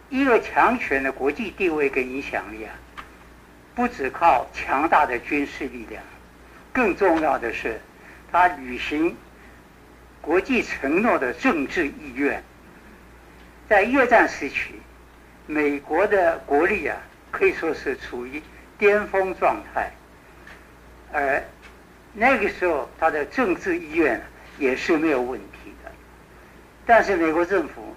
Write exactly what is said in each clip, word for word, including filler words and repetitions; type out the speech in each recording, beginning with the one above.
一个强权的国际地位跟影响力啊，不只靠强大的军事力量，更重要的是他履行国际承诺的政治意愿。在越战时期，美国的国力啊可以说是处于巅峰状态，而那个时候他的政治意愿也是没有问题的。但是美国政府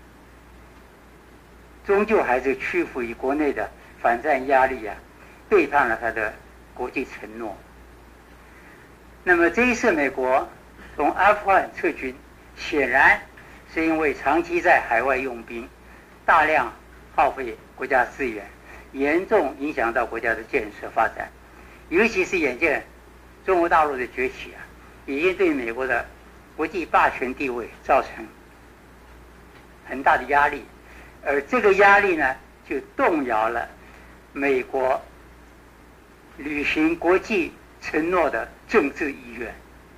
终究还是屈服于国内的反战压力啊，背叛了他的国际承诺。那么这一次美国从阿富汗撤军，显然是因为长期在海外用兵，大量耗费国家资源，严重影响到国家的建设发展。尤其是眼见中国大陆的崛起啊，已经对美国的国际霸权地位造成很大的压力，而这个压力呢，就动摇了美国履行国际承诺的政治意愿。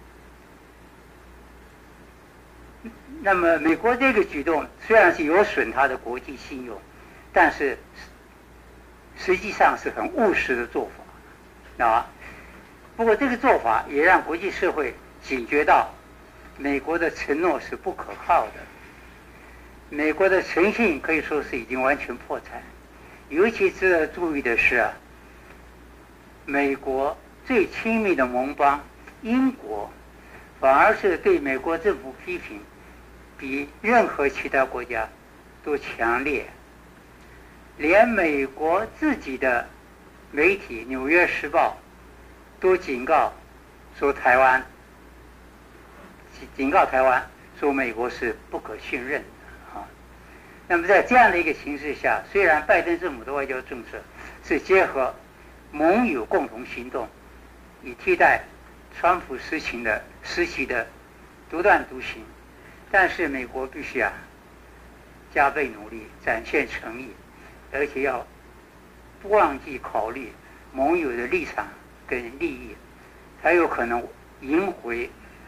那么美国这个举动虽然是有损他的国际信用，但是实际上是很务实的做法啊。不过这个做法也让国际社会警觉到美国的承诺是不可靠的，美国的诚信可以说是已经完全破产。尤其值得注意的是啊，美国最亲密的盟邦英国反而是对美国政府批评比任何其他国家都强烈，连美国自己的媒体《纽约时报》都警告说台湾，警告台湾说美国是不可信任的啊。那么在这样的一个形势下，虽然拜登政府的外交政策是结合盟友共同行动，以替代川普实行的时期的独断独行，但是美国必须啊加倍努力，展现诚意，而且要不忘记考虑盟友的立场跟利益，才有可能赢回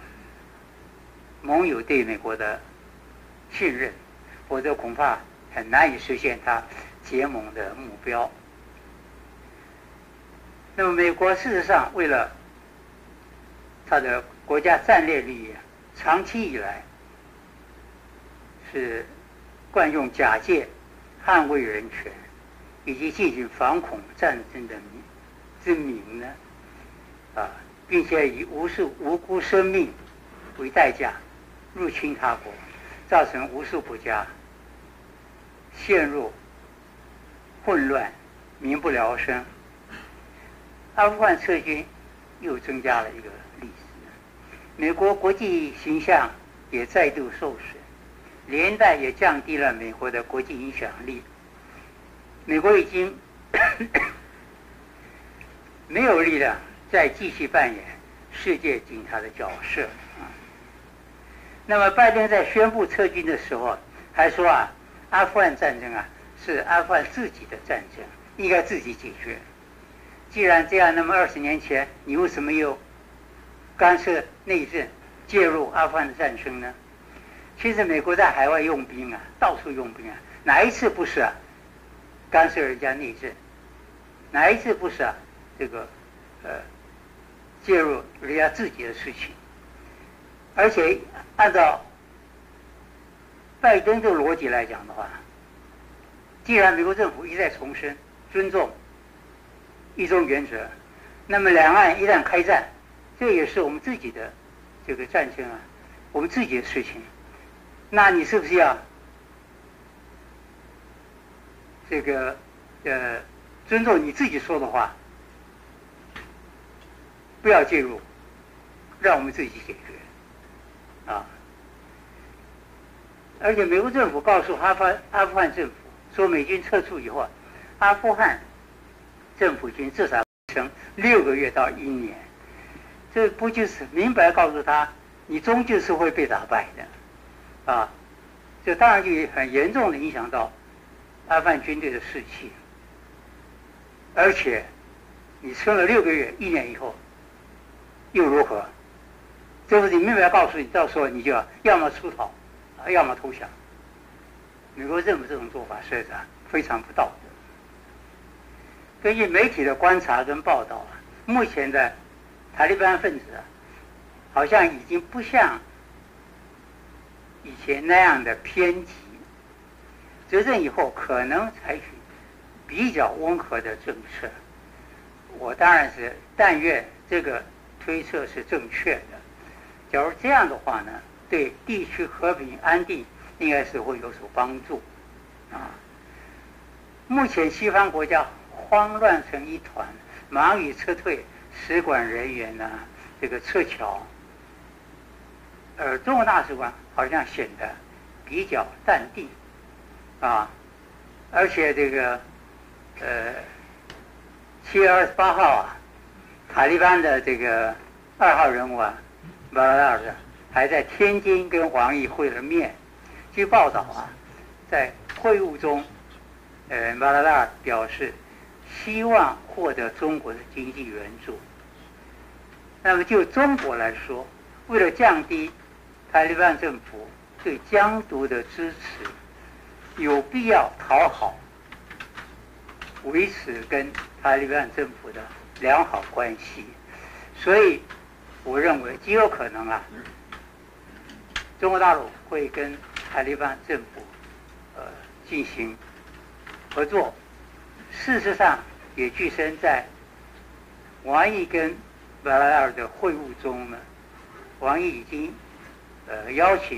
盟友对美国的信任，否则恐怕很难以实现他结盟的目标。那么美国事实上为了他的国家战略利益，长期以来是惯用假借捍卫人权以及进行反恐战争的名之名呢，啊，并且以无数无辜生命为代价入侵他国，造成无数国家陷入混乱，民不聊生。阿富汗撤军又增加了一个历史，美国国际形象也再度受损，连带也降低了美国的国际影响力。美国已经没有力量再继续扮演世界警察的角色啊。那么拜登在宣布撤军的时候还说啊，阿富汗战争啊是阿富汗自己的战争，应该自己解决。既然这样，那么二十年前你为什么又干涉内政，介入阿富汗的战争呢？其实美国在海外用兵啊，到处用兵啊，哪一次不是啊干涉人家内政？哪一次不是啊这个呃介入人家自己的事情？而且按照拜登的逻辑来讲的话，既然美国政府一再重申尊重一中原则，那么两岸一旦开战，这也是我们自己的这个战争啊，我们自己的事情。那你是不是要这个呃尊重你自己说的话，不要介入，让我们自己解决啊？而且美国政府告诉阿富汗阿富汗政府说，美军撤出以后，阿富汗政府军至少成六个月到一年，这不就是明白告诉他，你终究是会被打败的，啊，这当然就很严重的影响到阿富汗军队的士气。而且你撑了六个月、一年以后，又如何？这不是明白告诉你，到时候你就要要么出逃，要么投降， 美国政府这种做法实在非常不道德。根据媒体的观察跟报道啊，目前的塔利班分子啊，好像已经不像以前那样的偏激。执政以后可能采取比较温和的政策，我当然是但愿这个推测是正确的。假如这样的话呢，对地区和平安定应该是会有所帮助啊。目前西方国家慌乱成一团，忙于撤退使馆人员呢，这个撤侨，而中国大使馆好像显得比较淡定啊，而且这个呃七月二十八号啊，塔利班的这个二号人物啊，巴拉达尔还在天津跟王毅会了面。据报道啊，在会晤中，呃，巴拉达尔表示希望获得中国的经济援助。那么就中国来说，为了降低塔利班政府对疆独的支持，有必要讨好，维持跟塔利班政府的良好关系。所以我认为极有可能啊，中国大陆会跟塔利班政府呃进行合作。事实上也据称在王毅跟巴拉达尔的会晤中呢，王毅已经呃邀请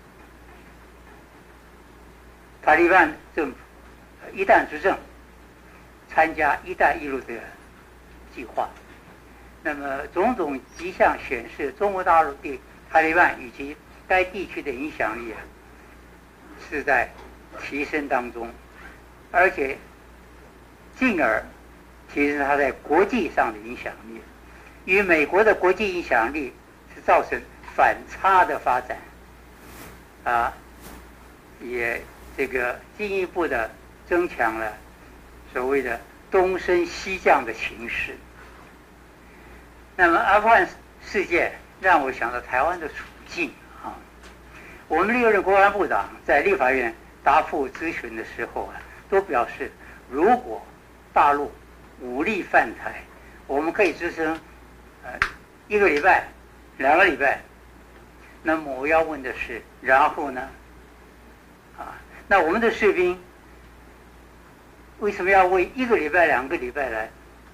塔利班政府一旦执政参加一带一路的计划。那么种种迹象显示，中国大陆对塔利班以及该地区的影响力啊是在提升当中，而且进而提升它在国际上的影响力，与美国的国际影响力是造成反差的发展啊，也这个进一步的增强了所谓的东升西降的形势。那么阿富汗事件让我想到台湾的处境啊。我们历任国防部长在立法院答复咨询的时候啊，都表示，如果大陆武力犯台，我们可以支撑呃一个礼拜、两个礼拜。那么我要问的是，然后呢？啊，那我们的士兵为什么要为一个礼拜、两个礼拜来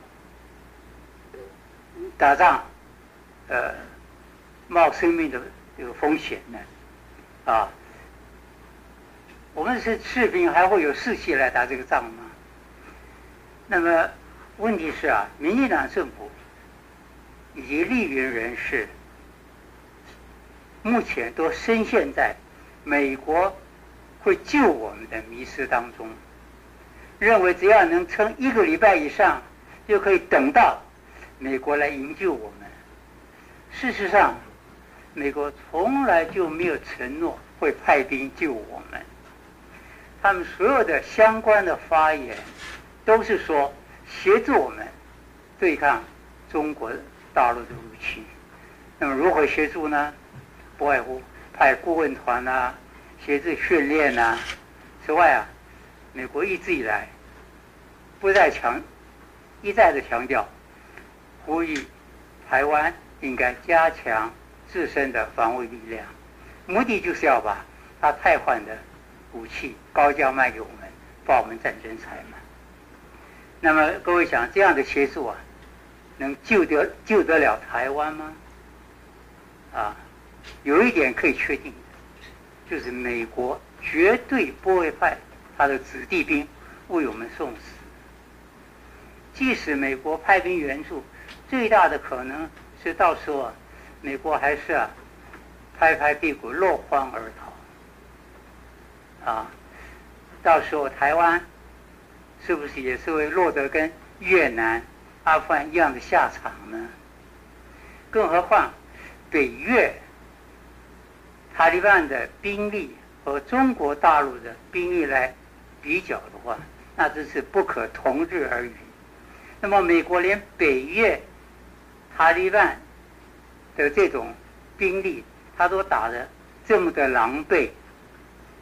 打仗，呃，冒生命的这个风险呢？啊，我们是士兵，还会有士气来打这个仗吗？那么问题是啊，民进党政府以及绿营人士目前都深陷在美国会救我们的迷思当中，认为只要能撑一个礼拜以上，就可以等到美国来营救我们。事实上，美国从来就没有承诺会派兵救我们，他们所有的相关的发言都是说协助我们对抗中国大陆的武器。那么如何协助呢？不外乎派顾问团啊，协助训练啊。此外啊，美国一直以来不再强一再的强调，呼吁台湾应该加强自身的防卫力量，目的就是要把他汰换的武器高价卖给我们，报我们战争财嘛。那么各位想，这样的协助啊，能救得救得了台湾吗？啊，有一点可以确定的，就是美国绝对不会派他的子弟兵为我们送死。即使美国派兵援助，最大的可能是到时候啊，美国还是啊拍拍屁股落荒而逃啊。到时候台湾是不是也是会落得跟越南、阿富汗一样的下场呢？更何况北越塔利班的兵力和中国大陆的兵力来比较的话，那真是不可同日而语。那么美国连北越塔利班的这种兵力，他都打得这么的狼狈，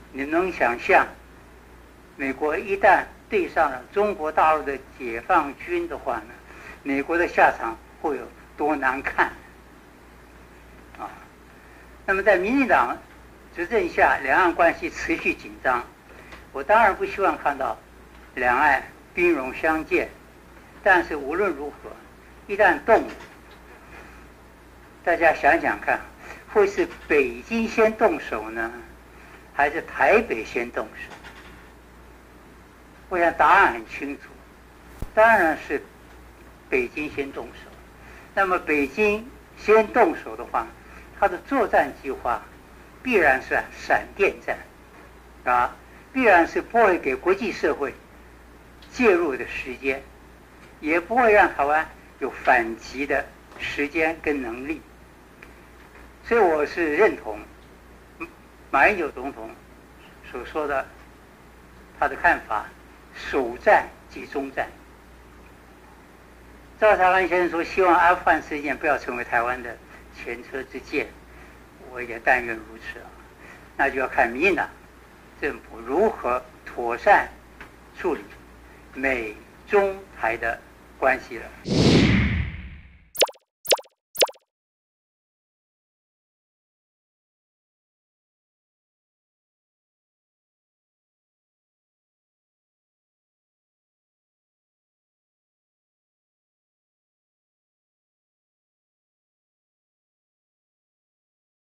你能想象，美国一旦对上了中国大陆的解放军的话呢，美国的下场会有多难看啊？那么在民进党执政下，两岸关系持续紧张，我当然不希望看到两岸兵戎相见，但是无论如何，一旦动武，大家想想看，会是北京先动手呢，还是台北先动手？我想答案很清楚，当然是北京先动手。那么北京先动手的话，它的作战计划必然是闪电战，啊，必然是不会给国际社会介入的时间，也不会让台湾有反击的时间跟能力。所以我是认同马英九总统所说的他的看法，首战即终战。赵长安先生说希望阿富汗事件不要成为台湾的前车之鉴，我也但愿如此啊。那就要看民进党政府如何妥善处理美中台的关系了。